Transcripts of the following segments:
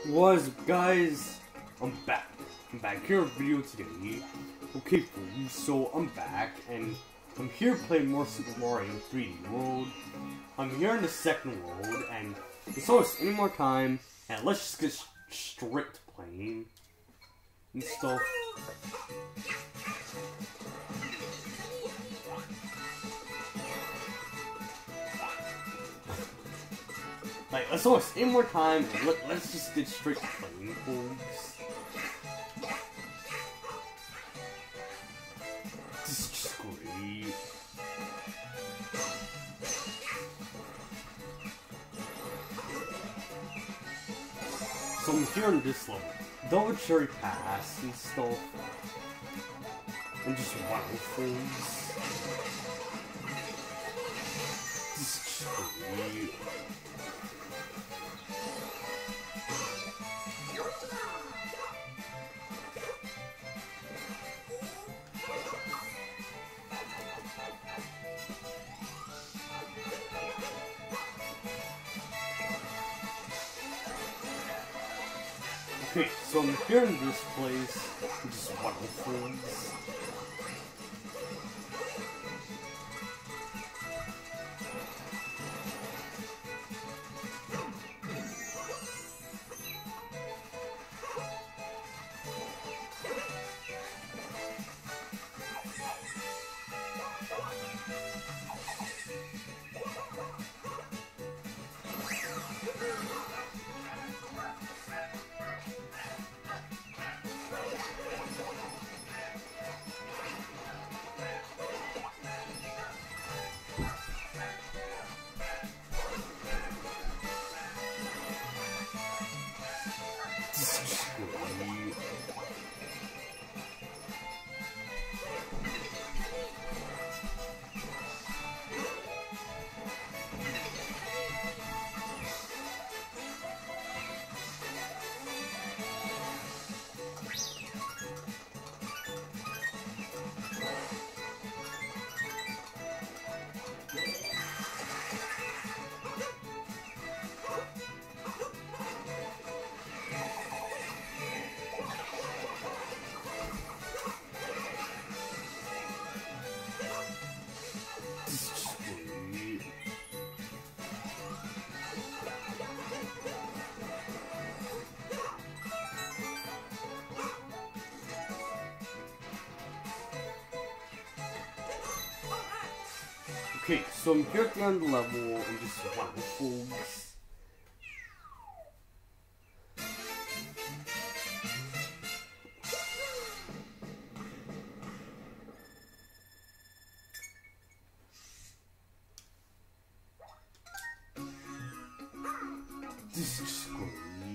What is up, guys? I'm back. I'm back here in a video today. Okay, folks, so I'm back, and I'm here playing more Super Mario 3D World. I'm here in the second world, and it's almost any more time, and let's just get straight to playing and stuff. Like, let's almost any more time, and let's just get straight to playing, folks. This is just great. So I'm here in this level. Double Cherry Pass and stuff. And just waterfalls. This is just great. Okay, so I'm here in this place, just waterfalls. Okay, so I'm here at the end of the level and just waterfalls. This is just great.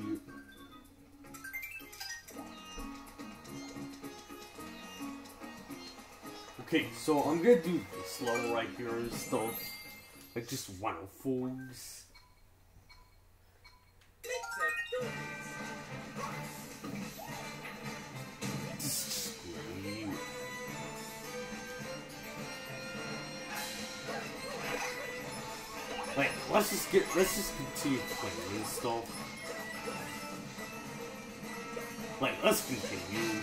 Okay, so I'm gonna do this level right here and stuff. Like just waterfalls. This is just great. Like, let's just continue playing and stuff. Like, let's continue.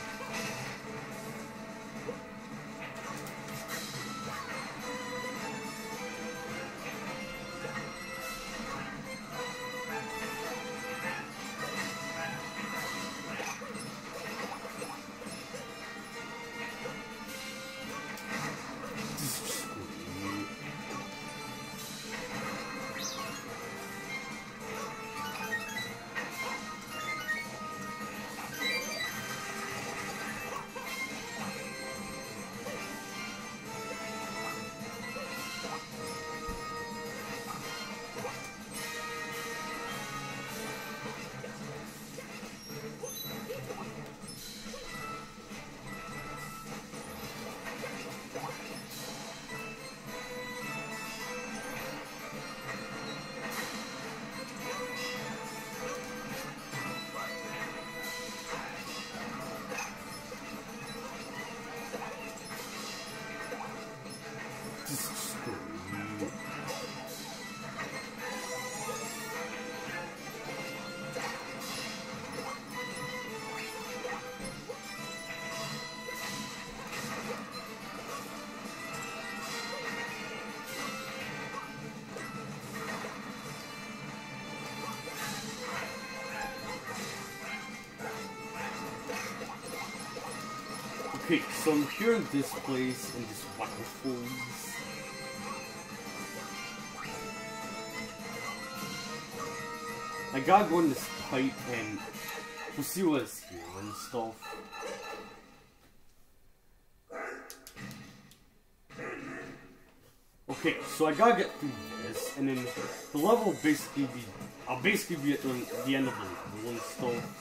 Okay, so I'm here in this place and just waterfalls. I gotta go in this pipe and we'll see what's here and stuff. Okay, so I gotta get through this, and then the level will basically be, I'll basically be at the end of the level and stuff.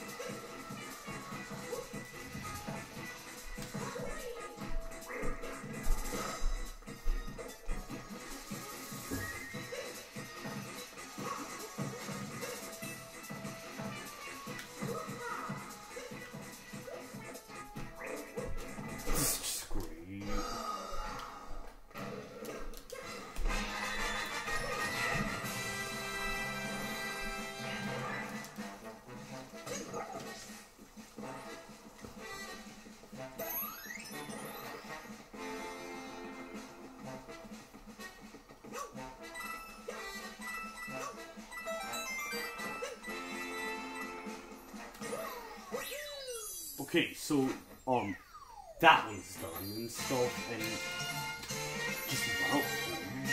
Okay, so, that one's done and stuff, and just waterfalls.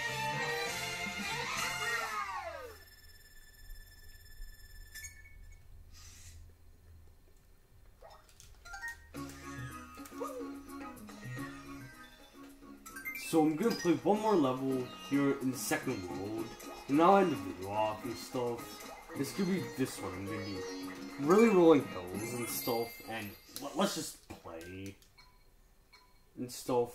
So I'm gonna play one more level here in the second world, and now I end the video off and stuff. It's gonna be this one. I'm gonna be really rolling hills and stuff, and let's just play and stuff.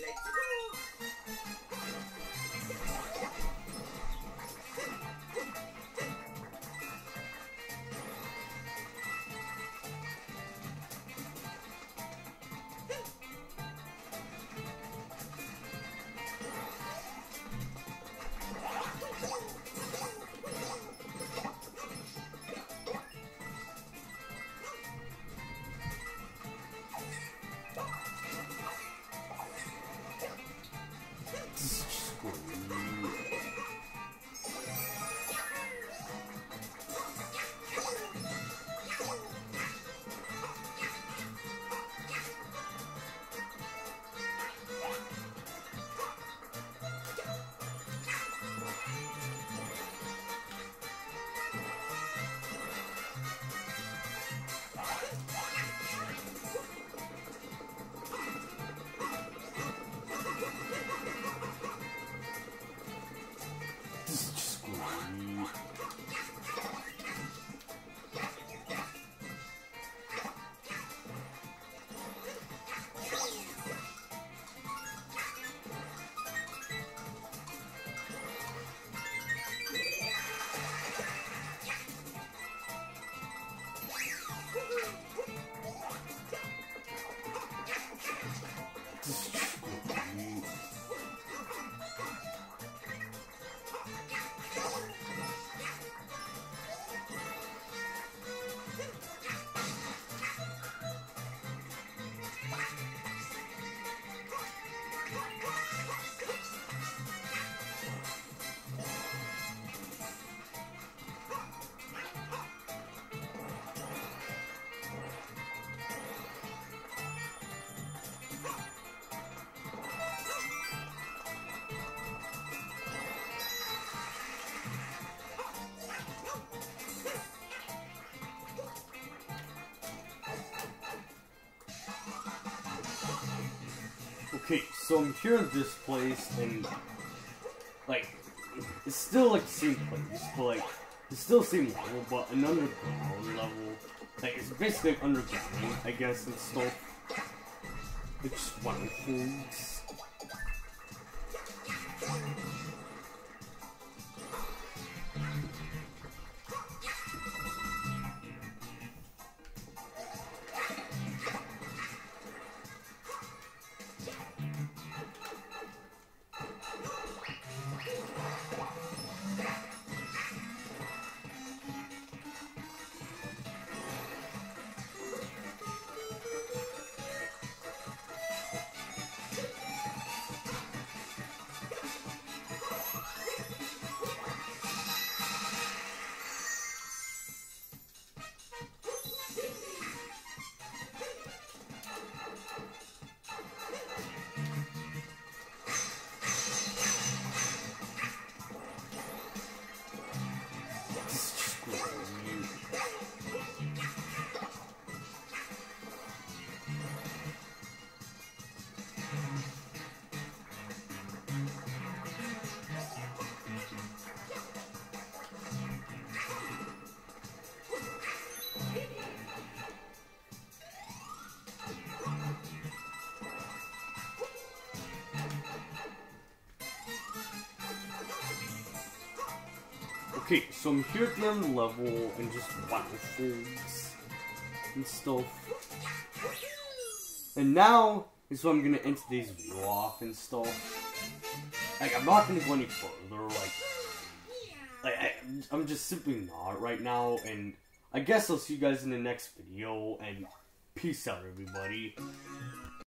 Okay, so I'm here in this place, and, like, it's still, like, the same place, but, like, it's still the same level, but an underground level. Like, it's basically like underground, I guess, and stuff. It's waterfalls. Okay, so I'm here at the end of the level, and just wow, folks, and stuff. And now is when I'm gonna end today's video off and stuff. Like, I'm not gonna go any further, I'm just simply not right now, and I guess I'll see you guys in the next video, and peace out, everybody.